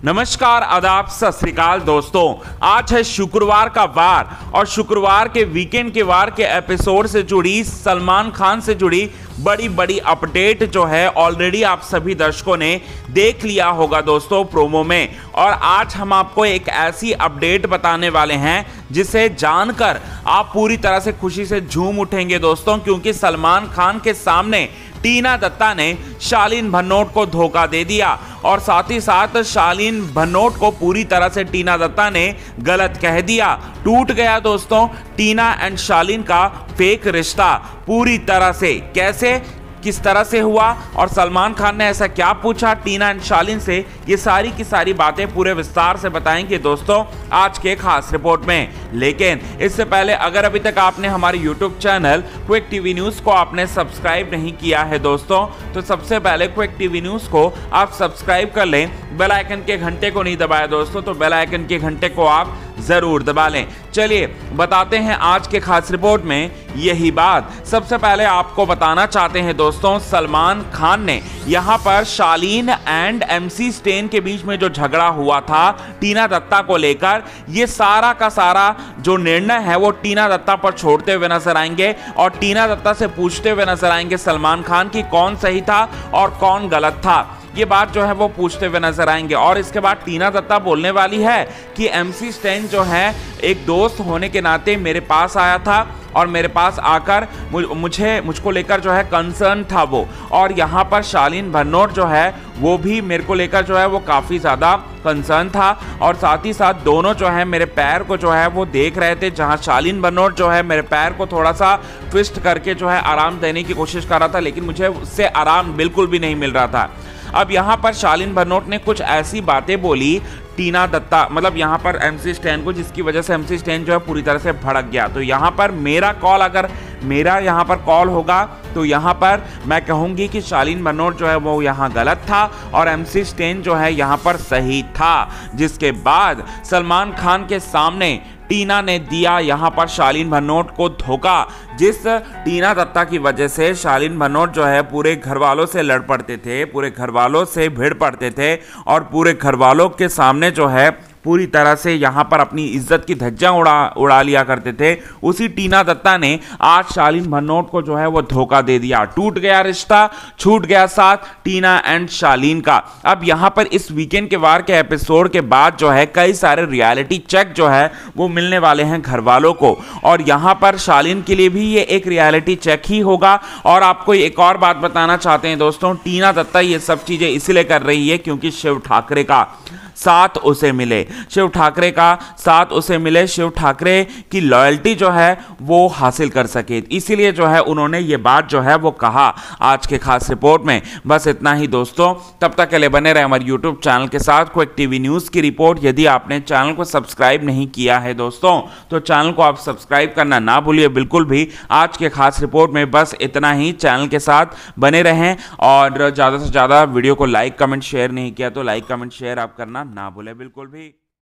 नमस्कार, आदाब, सत श्री अकाल दोस्तों। आज है शुक्रवार का वार और शुक्रवार के वीकेंड के वार के एपिसोड से जुड़ी सलमान खान से जुड़ी बड़ी अपडेट जो है ऑलरेडी आप सभी दर्शकों ने देख लिया होगा दोस्तों प्रोमो में। और आज हम आपको एक ऐसी अपडेट बताने वाले हैं जिसे जानकर आप पूरी तरह से खुशी से झूम उठेंगे दोस्तों, क्योंकि सलमान खान के सामने टीना दत्ता ने शालीन भनोट को धोखा दे दिया और साथ ही साथ शालीन भनोट को पूरी तरह से टीना दत्ता ने गलत कह दिया। टूट गया दोस्तों टीना एंड शालीन का फेक रिश्ता पूरी तरह से। कैसे, किस तरह से हुआ और सलमान खान ने ऐसा क्या पूछा टीना एंड शालीन से, ये सारी की सारी बातें पूरे विस्तार से बताएंगे दोस्तों आज के खास रिपोर्ट में। लेकिन इससे पहले अगर अभी तक आपने हमारे YouTube channel quick TV news को आपने सब्सक्राइब नहीं किया है दोस्तों, तो सबसे पहले क्विक टीवी न्यूज़ को आप सब्सक्राइब कर लें। बेल आइकन के घंटे को नहीं दबाया दोस्तों, तो बेल आइकन के घंटे को आप जरूर दबा लें। चलिए बताते हैं आज के खास रिपोर्ट में यही बात। सबसे पहले आपको बताना चाहते हैं दोस्तों, सलमान खान ने यहां पर शालीन एंड MC स्टेन के बीच में जो झगड़ा हुआ था टीना दत्ता को लेकर, ये सारा का सारा जो निर्णय है वो टीना दत्ता पर छोड़ते हुए नजर आएंगे और टीना दत्ता से पूछते हुए नजर आएंगे सलमान खान की कौन सही था और कौन गलत था। ये बात जो है वो पूछते हुए नजर आएंगे। और इसके बाद टीना दत्ता बोलने वाली है कि MC स्टेन जो है एक दोस्त होने के नाते मेरे पास आया था और मेरे पास आकर मुझको लेकर जो है कंसर्न था वो, और यहाँ पर शालीन भनोट जो है वो भी मेरे को लेकर जो है वो काफ़ी ज़्यादा कंसर्न था और साथ ही साथ दोनों जो है मेरे पैर को जो है वो देख रहे थे, जहाँ शालीन भनोट जो है मेरे पैर को थोड़ा सा ट्विस्ट करके जो है आराम देने की कोशिश कर रहा था, लेकिन मुझे उससे आराम बिल्कुल भी नहीं मिल रहा था। अब यहाँ पर शालीन भनोट ने कुछ ऐसी बातें बोली टीना दत्ता, मतलब यहाँ पर MC स्टेन को, जिसकी वजह से MC स्टेन जो है पूरी तरह से भड़क गया। तो यहाँ पर मेरा कॉल, अगर मेरा यहाँ पर कॉल होगा तो यहाँ पर मैं कहूँगी कि शालीन भनोट जो है वो यहाँ गलत था और MC स्टेन जो है यहाँ पर सही था। जिसके बाद सलमान खान के सामने टीना ने दिया यहाँ पर शालीन भनोट को धोखा, जिस टीना दत्ता की वजह से शालीन भनोट जो है पूरे घर वालों से लड़ पड़ते थे, पूरे घर वालों से भिड़ पड़ते थे और पूरे घर वालों के सामने जो है पूरी तरह से यहाँ पर अपनी इज्जत की धज्जियां उड़ा लिया करते थे। उसी टीना दत्ता ने आज शालीन भनोट को जो है वो धोखा दे दिया। टूट गया रिश्ता, छूट गया साथ टीना एंड शालीन का। अब यहाँ पर इस वीकेंड के वार के एपिसोड के बाद जो है कई सारे रियलिटी चेक जो है वो मिलने वाले हैं घर वालों को, और यहाँ पर शालीन के लिए भी ये एक रियलिटी चेक ही होगा। और आपको एक और बात बताना चाहते हैं दोस्तों, टीना दत्ता ये सब चीजें इसलिए कर रही है क्योंकि शिव ठाकरे का साथ उसे मिले, शिव ठाकरे का साथ उसे मिले, शिव ठाकरे की लॉयल्टी जो है वो हासिल कर सके, इसीलिए जो है उन्होंने ये बात जो है वो कहा आज के खास रिपोर्ट में। बस इतना ही दोस्तों, तब तक के लिए बने रहे हमारे YouTube चैनल के साथ क्विक टीवी न्यूज़ की रिपोर्ट। यदि आपने चैनल को सब्सक्राइब नहीं किया है दोस्तों, तो चैनल को आप सब्सक्राइब करना ना भूलिए बिल्कुल भी। आज के खास रिपोर्ट में बस इतना ही, चैनल के साथ बने रहें और ज़्यादा से ज़्यादा वीडियो को लाइक कमेंट शेयर नहीं किया तो लाइक कमेंट शेयर आप करना ना भूले बिल्कुल भी।